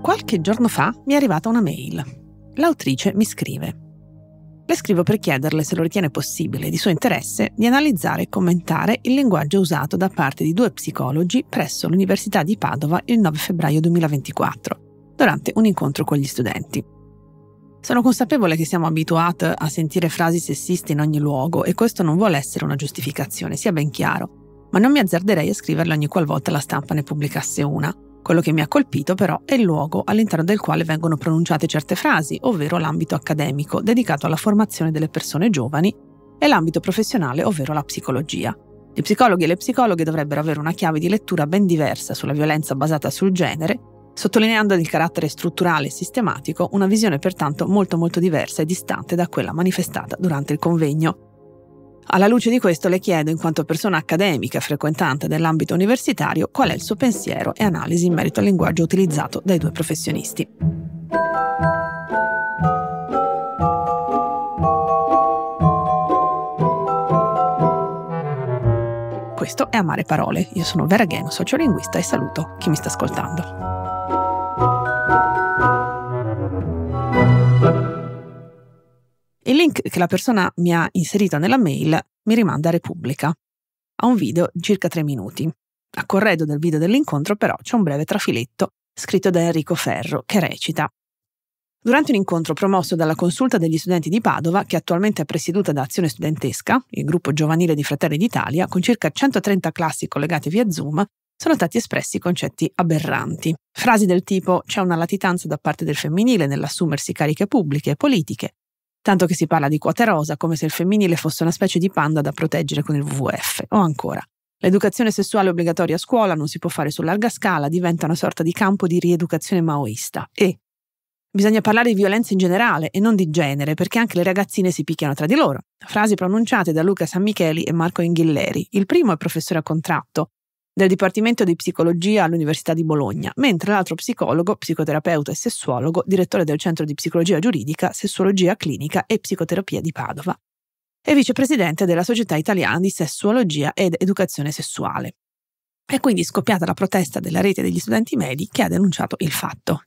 Qualche giorno fa mi è arrivata una mail. L'autrice mi scrive. Le scrivo per chiederle se lo ritiene possibile e di suo interesse di analizzare e commentare il linguaggio usato da parte di 2 psicologi presso l'Università di Padova il 9 febbraio 2024, durante un incontro con gli studenti. Sono consapevole che siamo abituati a sentire frasi sessiste in ogni luogo e questo non vuole essere una giustificazione, sia ben chiaro, ma non mi azzarderei a scriverle ogni qualvolta la stampa ne pubblicasse una. Quello che mi ha colpito però è il luogo all'interno del quale vengono pronunciate certe frasi, ovvero l'ambito accademico dedicato alla formazione delle persone giovani e l'ambito professionale, ovvero la psicologia. Gli psicologi e le psicologhe dovrebbero avere una chiave di lettura ben diversa sulla violenza basata sul genere, sottolineando il carattere strutturale e sistematico, una visione pertanto molto diversa e distante da quella manifestata durante il convegno. Alla luce di questo le chiedo, in quanto persona accademica e frequentante dell'ambito universitario, qual è il suo pensiero e analisi in merito al linguaggio utilizzato dai 2 professionisti. Questo è Amare Parole. Io sono Vera Gheno, sociolinguista, e saluto chi mi sta ascoltando. Il link che la persona mi ha inserito nella mail mi rimanda a Repubblica, a un video di circa 3 minuti. A corredo del video dell'incontro però c'è un breve trafiletto scritto da Enrico Ferro che recita: durante un incontro promosso dalla Consulta degli Studenti di Padova, che attualmente è presieduta da Azione Studentesca, il gruppo giovanile di Fratelli d'Italia, con circa 130 classi collegate via Zoom, sono stati espressi concetti aberranti. Frasi del tipo: c'è una latitanza da parte del femminile nell'assumersi cariche pubbliche e politiche, tanto che si parla di quote rosa come se il femminile fosse una specie di panda da proteggere con il WWF. O ancora: l'educazione sessuale obbligatoria a scuola non si può fare su larga scala, diventa una sorta di campo di rieducazione maoista. E bisogna parlare di violenza in generale e non di genere, perché anche le ragazzine si picchiano tra di loro. Frasi pronunciate da Luca Sanmicheli e Marco Inghilleri. Il primo è professore a contratto del Dipartimento di Psicologia all'Università di Bologna, mentre l'altro psicologo, psicoterapeuta e sessuologo, direttore del Centro di Psicologia Giuridica, Sessuologia Clinica e Psicoterapia di Padova, e vicepresidente della Società Italiana di Sessuologia ed Educazione Sessuale. È quindi scoppiata la protesta della rete degli studenti medi che ha denunciato il fatto.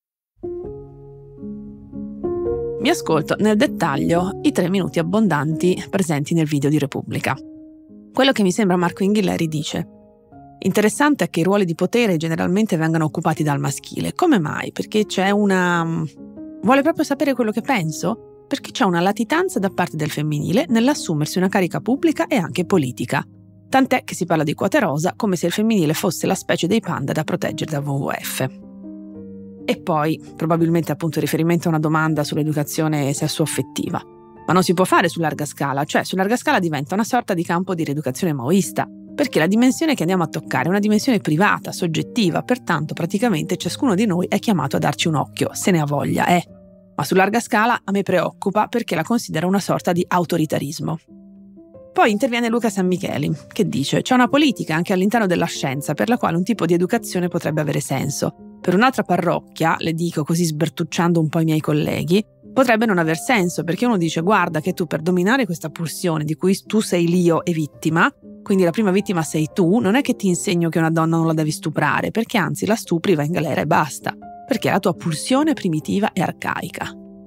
Mi ascolto nel dettaglio i 3 minuti abbondanti presenti nel video di Repubblica. Quello che mi sembra Marco Inghilleri dice: interessante è che i ruoli di potere generalmente vengano occupati dal maschile. Come mai? Perché vuole proprio sapere quello che penso? Perché c'è una latitanza da parte del femminile nell'assumersi una carica pubblica e anche politica. Tant'è che si parla di quote rosa come se il femminile fosse la specie dei panda da proteggere dal WWF. E poi, probabilmente appunto riferimento a una domanda sull'educazione sessuo-affettiva. Ma non si può fare su larga scala, cioè su larga scala diventa una sorta di campo di rieducazione maoista, perché la dimensione che andiamo a toccare è una dimensione privata, soggettiva, pertanto praticamente ciascuno di noi è chiamato a darci un occhio, se ne ha voglia, Ma su larga scala a me preoccupa perché la considero una sorta di autoritarismo. Poi interviene Luca Sanmicheli, che dice: c'è una politica anche all'interno della scienza per la quale un tipo di educazione potrebbe avere senso. Per un'altra parrocchia, le dico così sbertucciando un po' i miei colleghi, potrebbe non aver senso, perché uno dice: guarda che tu per dominare questa pulsione di cui tu sei l'io e vittima, quindi la prima vittima sei tu, non è che ti insegno che una donna non la devi stuprare, perché anzi la stupri, va in galera e basta, perché è la tua pulsione primitiva e arcaica.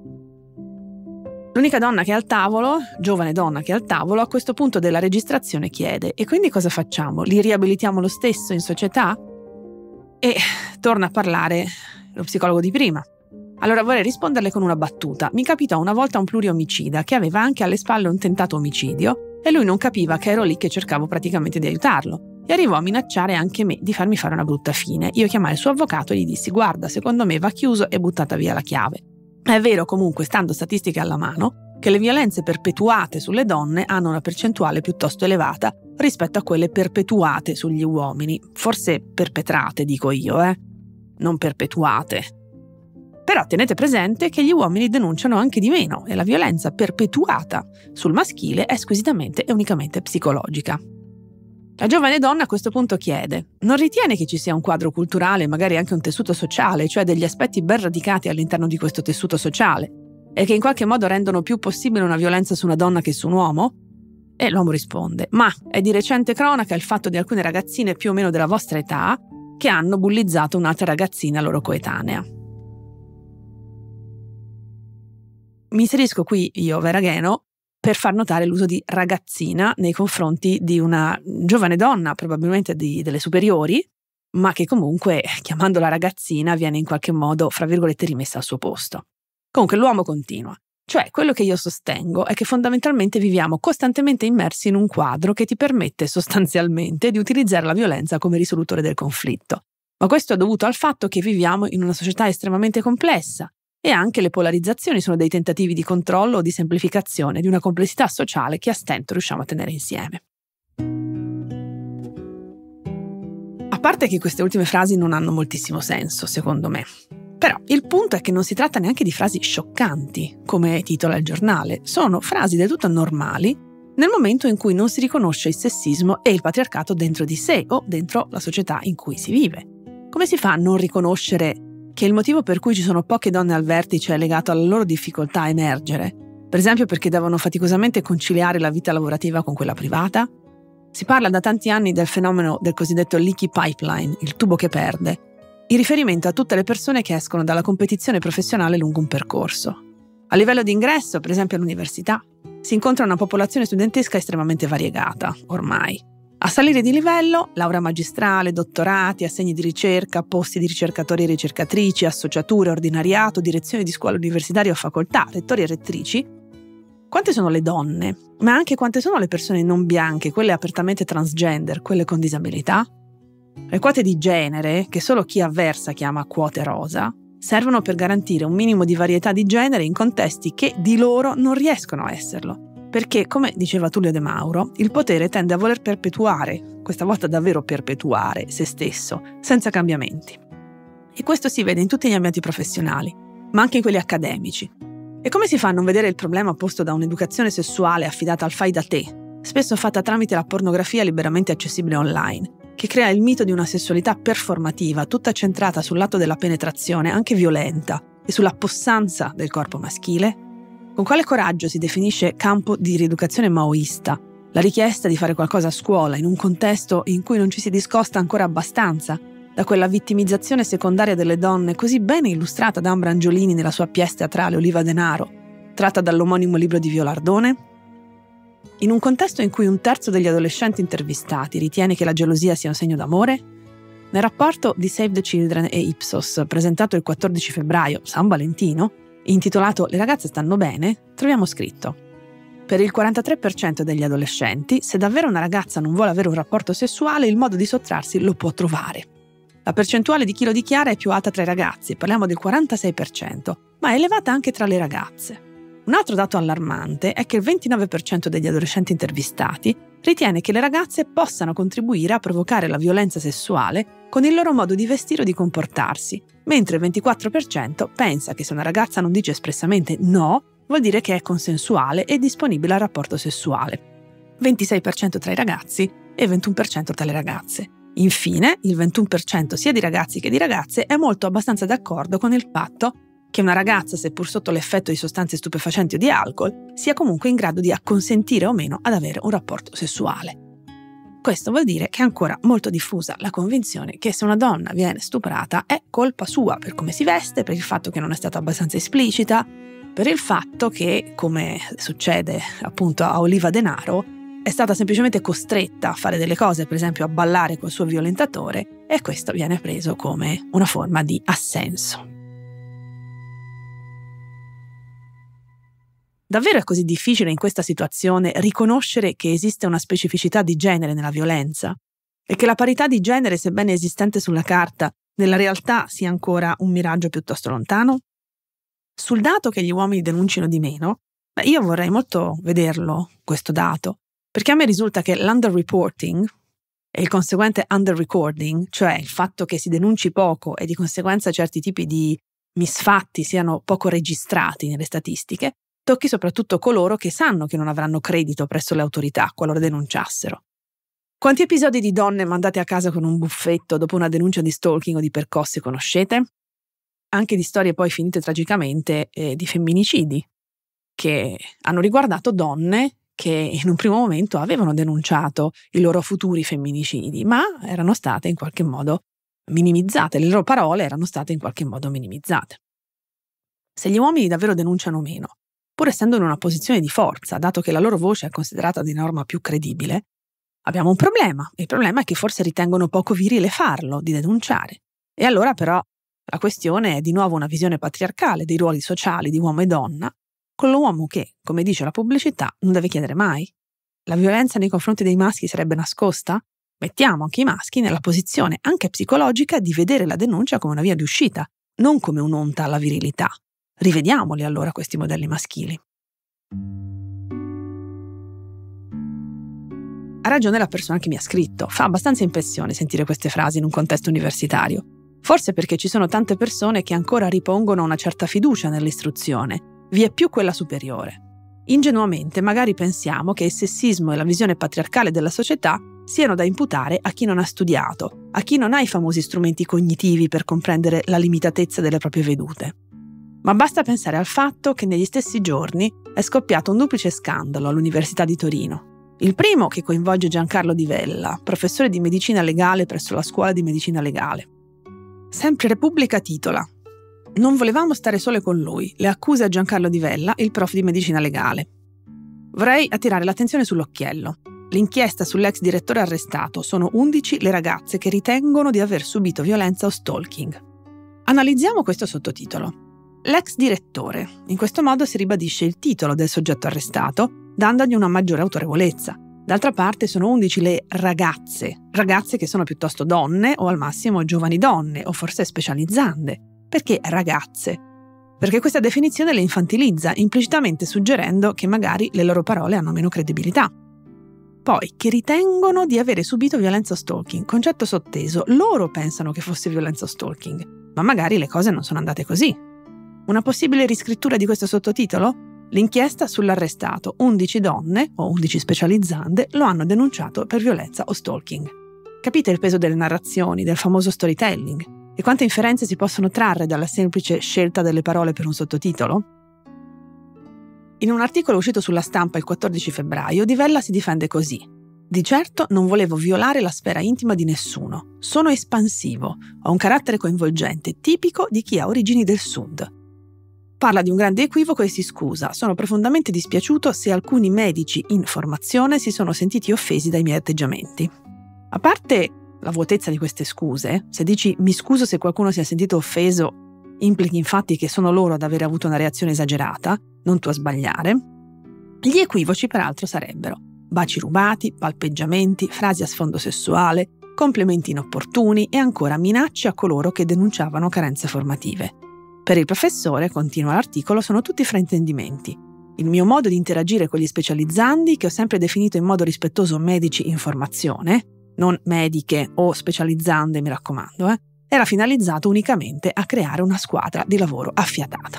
L'unica donna che è al tavolo, giovane donna che è al tavolo, a questo punto della registrazione chiede: e quindi cosa facciamo? Li riabilitiamo lo stesso in società? E torna a parlare lo psicologo di prima. Allora vorrei risponderle con una battuta. Mi capitò una volta un pluriomicida che aveva anche alle spalle un tentato omicidio e lui non capiva che ero lì che cercavo praticamente di aiutarlo. E arrivò a minacciare anche me di farmi fare una brutta fine. Io chiamai il suo avvocato e gli dissi: guarda, secondo me va chiuso e buttata via la chiave. È vero comunque, stando statistiche alla mano, che le violenze perpetuate sulle donne hanno una percentuale piuttosto elevata rispetto a quelle perpetuate sugli uomini. Forse perpetrate, dico io, non perpetuate. Però tenete presente che gli uomini denunciano anche di meno e la violenza perpetuata sul maschile è squisitamente e unicamente psicologica. La giovane donna a questo punto chiede: non ritiene che ci sia un quadro culturale, magari anche un tessuto sociale, cioè degli aspetti ben radicati all'interno di questo tessuto sociale, e che in qualche modo rendono più possibile una violenza su una donna che su un uomo? E l'uomo risponde: ma è di recente cronaca il fatto di alcune ragazzine più o meno della vostra età che hanno bullizzato un'altra ragazzina loro coetanea. Mi inserisco qui io, Vera Gheno, per far notare l'uso di ragazzina nei confronti di una giovane donna, probabilmente delle superiori, ma che comunque, chiamandola ragazzina, viene in qualche modo, fra virgolette, rimessa al suo posto. Comunque l'uomo continua. Cioè, quello che io sostengo è che fondamentalmente viviamo costantemente immersi in un quadro che ti permette sostanzialmente di utilizzare la violenza come risolutore del conflitto. Ma questo è dovuto al fatto che viviamo in una società estremamente complessa e anche le polarizzazioni sono dei tentativi di controllo o di semplificazione di una complessità sociale che a stento riusciamo a tenere insieme. A parte che queste ultime frasi non hanno moltissimo senso, secondo me. Però il punto è che non si tratta neanche di frasi scioccanti, come titola il giornale. Sono frasi del tutto normali nel momento in cui non si riconosce il sessismo e il patriarcato dentro di sé o dentro la società in cui si vive. Come si fa a non riconoscere che il motivo per cui ci sono poche donne al vertice è legato alla loro difficoltà a emergere? Per esempio perché devono faticosamente conciliare la vita lavorativa con quella privata? Si parla da tanti anni del fenomeno del cosiddetto leaky pipeline, il tubo che perde, in riferimento a tutte le persone che escono dalla competizione professionale lungo un percorso. A livello di ingresso, per esempio all'università, si incontra una popolazione studentesca estremamente variegata, ormai. A salire di livello, laurea magistrale, dottorati, assegni di ricerca, posti di ricercatori e ricercatrici, associature, ordinariato, direzioni di scuole universitarie o facoltà, rettori e rettrici. Quante sono le donne? Ma anche quante sono le persone non bianche, quelle apertamente transgender, quelle con disabilità? Le quote di genere, che solo chi avversa chiama quote rosa, servono per garantire un minimo di varietà di genere in contesti che di loro non riescono a esserlo. Perché, come diceva Tullio De Mauro, il potere tende a voler perpetuare, questa volta davvero perpetuare, se stesso, senza cambiamenti. E questo si vede in tutti gli ambienti professionali, ma anche in quelli accademici. E come si fa a non vedere il problema posto da un'educazione sessuale affidata al fai da te, spesso fatta tramite la pornografia liberamente accessibile online, che crea il mito di una sessualità performativa, tutta centrata sul lato della penetrazione, anche violenta, e sulla possanza del corpo maschile? Con quale coraggio si definisce campo di rieducazione maoista la richiesta di fare qualcosa a scuola in un contesto in cui non ci si discosta ancora abbastanza da quella vittimizzazione secondaria delle donne così bene illustrata da Ambra Angiolini nella sua pièce teatrale Oliva Denaro, tratta dall'omonimo libro di Violardone? In un contesto in cui un terzo degli adolescenti intervistati ritiene che la gelosia sia un segno d'amore? Nel rapporto di Save the Children e Ipsos, presentato il 14 febbraio, San Valentino, intitolato Le ragazze stanno bene, troviamo scritto: per il 43% degli adolescenti, se davvero una ragazza non vuole avere un rapporto sessuale, il modo di sottrarsi lo può trovare. La percentuale di chi lo dichiara è più alta tra i ragazzi, parliamo del 46%, ma è elevata anche tra le ragazze. Un altro dato allarmante è che il 29% degli adolescenti intervistati ritiene che le ragazze possano contribuire a provocare la violenza sessuale con il loro modo di vestire o di comportarsi, mentre il 24% pensa che se una ragazza non dice espressamente no, vuol dire che è consensuale e disponibile al rapporto sessuale. 26% tra i ragazzi e 21% tra le ragazze. Infine, il 21% sia di ragazzi che di ragazze è molto abbastanza d'accordo con il fatto che una ragazza, seppur sotto l'effetto di sostanze stupefacenti o di alcol, sia comunque in grado di acconsentire o meno ad avere un rapporto sessuale. Questo vuol dire che è ancora molto diffusa la convinzione che se una donna viene stuprata è colpa sua per come si veste, per il fatto che non è stata abbastanza esplicita, per il fatto che, come succede appunto a Oliva Denaro, è stata semplicemente costretta a fare delle cose, per esempio a ballare col suo violentatore, e questo viene preso come una forma di assenso. Davvero è così difficile in questa situazione riconoscere che esiste una specificità di genere nella violenza e che la parità di genere, sebbene esistente sulla carta, nella realtà sia ancora un miraggio piuttosto lontano? Sul dato che gli uomini denunciano di meno, io vorrei molto vederlo, questo dato, perché a me risulta che l'underreporting e il conseguente underrecording, cioè il fatto che si denunci poco e di conseguenza certi tipi di misfatti siano poco registrati nelle statistiche, tocchi soprattutto coloro che sanno che non avranno credito presso le autorità qualora denunciassero. Quanti episodi di donne mandate a casa con un buffetto dopo una denuncia di stalking o di percosse conoscete? Anche di storie poi finite tragicamente di femminicidi, che hanno riguardato donne che in un primo momento avevano denunciato i loro futuri femminicidi, ma erano state in qualche modo minimizzate, le loro parole erano state in qualche modo minimizzate. Se gli uomini davvero denunciano meno, pur essendo in una posizione di forza, dato che la loro voce è considerata di norma più credibile, abbiamo un problema. Il problema è che forse ritengono poco virile farlo, di denunciare. E allora però la questione è di nuovo una visione patriarcale dei ruoli sociali di uomo e donna, con l'uomo che, come dice la pubblicità, non deve chiedere mai. La violenza nei confronti dei maschi sarebbe nascosta? Mettiamo anche i maschi nella posizione, anche psicologica, di vedere la denuncia come una via di uscita, non come un'onta alla virilità. Rivediamoli allora questi modelli maschili. Ha ragione la persona che mi ha scritto. Fa abbastanza impressione sentire queste frasi in un contesto universitario. Forse perché ci sono tante persone che ancora ripongono una certa fiducia nell'istruzione, vie più quella superiore. Ingenuamente magari pensiamo che il sessismo e la visione patriarcale della società siano da imputare a chi non ha studiato, a chi non ha i famosi strumenti cognitivi per comprendere la limitatezza delle proprie vedute. Ma basta pensare al fatto che negli stessi giorni è scoppiato un duplice scandalo all'Università di Torino. Il primo che coinvolge Giancarlo Di Vella, professore di medicina legale presso la Scuola di Medicina Legale. Sempre Repubblica titola: "Non volevamo stare sole con lui, le accuse a Giancarlo Di Vella, il prof di medicina legale". Vorrei attirare l'attenzione sull'occhiello. L'inchiesta sull'ex direttore arrestato: sono 11 le ragazze che ritengono di aver subito violenza o stalking. Analizziamo questo sottotitolo. L'ex direttore. In questo modo si ribadisce il titolo del soggetto arrestato, dandogli una maggiore autorevolezza. D'altra parte sono 11 le ragazze che sono piuttosto donne o al massimo giovani donne o forse specializzande. Perché ragazze? Perché questa definizione le infantilizza, implicitamente suggerendo che magari le loro parole hanno meno credibilità. Poi, che ritengono di avere subito violenza o stalking, concetto sotteso, loro pensano che fosse violenza o stalking, ma magari le cose non sono andate così. Una possibile riscrittura di questo sottotitolo? L'inchiesta sull'arrestato: 11 donne, o 11 specializzande, lo hanno denunciato per violenza o stalking. Capite il peso delle narrazioni, del famoso storytelling? E quante inferenze si possono trarre dalla semplice scelta delle parole per un sottotitolo? In un articolo uscito sulla Stampa il 14 febbraio, Di Vella si difende così: "Di certo non volevo violare la sfera intima di nessuno. Sono espansivo, ho un carattere coinvolgente, tipico di chi ha origini del sud". Parla di un grande equivoco e si scusa: "Sono profondamente dispiaciuto se alcuni medici in formazione si sono sentiti offesi dai miei atteggiamenti". A parte la vuotezza di queste scuse, se dici "mi scuso se qualcuno si è sentito offeso", implichi infatti che sono loro ad avere avuto una reazione esagerata, non tu a sbagliare. Gli equivoci peraltro sarebbero baci rubati, palpeggiamenti, frasi a sfondo sessuale, complimenti inopportuni e ancora minacce a coloro che denunciavano carenze formative. Per il professore, continua l'articolo, sono tutti fraintendimenti. Il mio modo di interagire con gli specializzandi, che ho sempre definito in modo rispettoso medici in formazione, non mediche o specializzande, mi raccomando, era finalizzato unicamente a creare una squadra di lavoro affiatata.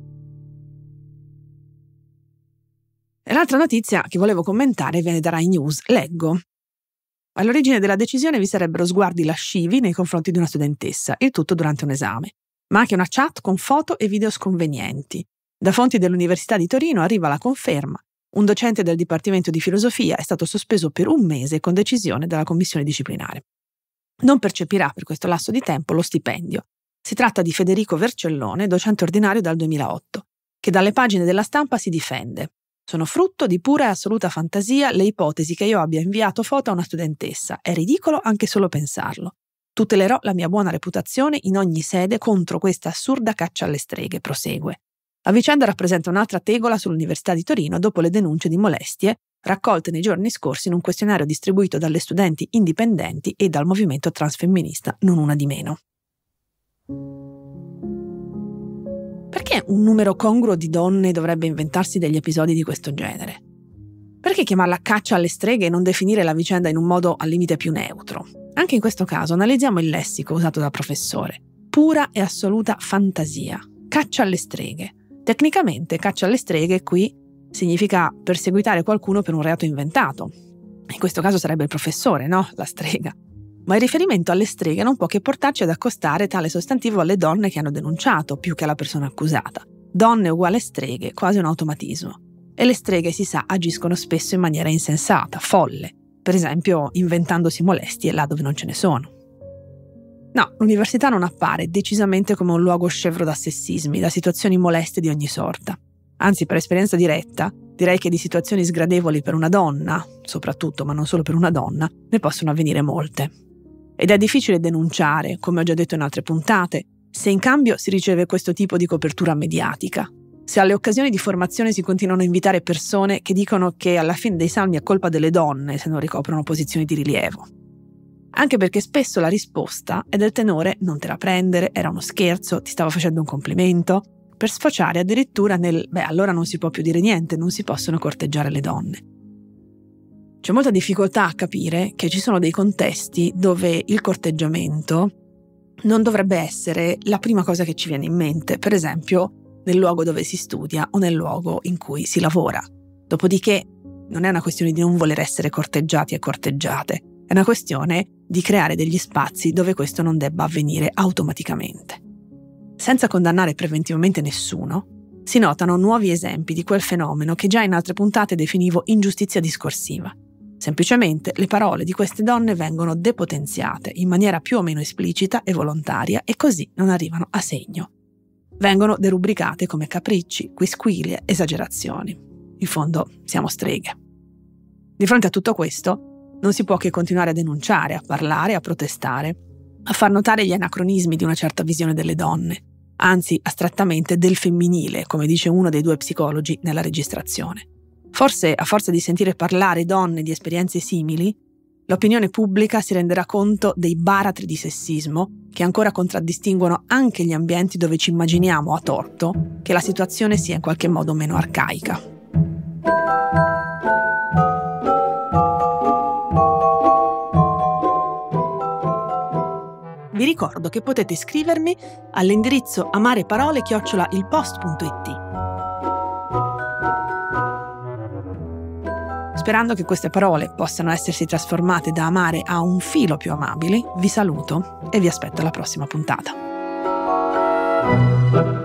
E l'altra notizia che volevo commentare viene da Rai News. Leggo: "All'origine della decisione vi sarebbero sguardi lascivi nei confronti di una studentessa, il tutto durante un esame, ma anche una chat con foto e video sconvenienti. Da fonti dell'Università di Torino arriva la conferma: un docente del Dipartimento di Filosofia è stato sospeso per 1 mese con decisione della commissione disciplinare. Non percepirà per questo lasso di tempo lo stipendio. Si tratta di Federico Vercellone, docente ordinario dal 2008, che dalle pagine della Stampa si difende: sono frutto di pura e assoluta fantasia le ipotesi che io abbia inviato foto a una studentessa. È ridicolo anche solo pensarlo. Tutelerò la mia buona reputazione in ogni sede contro questa assurda caccia alle streghe", prosegue. La vicenda rappresenta un'altra tegola sull'Università di Torino dopo le denunce di molestie raccolte nei giorni scorsi in un questionario distribuito dalle studenti indipendenti e dal movimento transfemminista Non Una di Meno. Perché un numero congruo di donne dovrebbe inventarsi degli episodi di questo genere? Perché chiamarla caccia alle streghe e non definire la vicenda in un modo al limite più neutro? Anche in questo caso analizziamo il lessico usato dal professore. Pura e assoluta fantasia. Caccia alle streghe. Tecnicamente caccia alle streghe qui significa perseguitare qualcuno per un reato inventato. In questo caso sarebbe il professore, no? La strega. Ma il riferimento alle streghe non può che portarci ad accostare tale sostantivo alle donne che hanno denunciato, più che alla persona accusata. Donne uguale streghe, quasi un automatismo. E le streghe, si sa, agiscono spesso in maniera insensata, folle, per esempio inventandosi molestie là dove non ce ne sono. No, l'università non appare decisamente come un luogo scevro da sessismi, da situazioni moleste di ogni sorta. Anzi, per esperienza diretta, direi che di situazioni sgradevoli per una donna, soprattutto, ma non solo per una donna, ne possono avvenire molte. Ed è difficile denunciare, come ho già detto in altre puntate, se in cambio si riceve questo tipo di copertura mediatica. Se alle occasioni di formazione si continuano a invitare persone che dicono che alla fine dei salmi è colpa delle donne se non ricoprono posizioni di rilievo. Anche perché spesso la risposta è del tenore non te la prendere, era uno scherzo, ti stavo facendo un complimento, per sfociare addirittura nel allora non si può più dire niente, non si possono corteggiare le donne. C'è molta difficoltà a capire che ci sono dei contesti dove il corteggiamento non dovrebbe essere la prima cosa che ci viene in mente, per esempio nel luogo dove si studia o nel luogo in cui si lavora. Dopodiché non è una questione di non voler essere corteggiati e corteggiate, è una questione di creare degli spazi dove questo non debba avvenire automaticamente. Senza condannare preventivamente nessuno, si notano nuovi esempi di quel fenomeno che già in altre puntate definivo ingiustizia discorsiva. Semplicemente le parole di queste donne vengono depotenziate in maniera più o meno esplicita e volontaria e così non arrivano a segno. Vengono derubricate come capricci, quisquilie, esagerazioni. In fondo siamo streghe. Di fronte a tutto questo non si può che continuare a denunciare, a parlare, a protestare, a far notare gli anacronismi di una certa visione delle donne, anzi astrattamente del femminile, come dice uno dei due psicologi nella registrazione. Forse, a forza di sentire parlare donne di esperienze simili, l'opinione pubblica si renderà conto dei baratri di sessismo che ancora contraddistinguono anche gli ambienti dove ci immaginiamo, a torto, che la situazione sia in qualche modo meno arcaica. Vi ricordo che potete scrivermi all'indirizzo amareparole@ilpost.it. Sperando che queste parole possano essersi trasformate da amare a un filo più amabili, vi saluto e vi aspetto alla prossima puntata.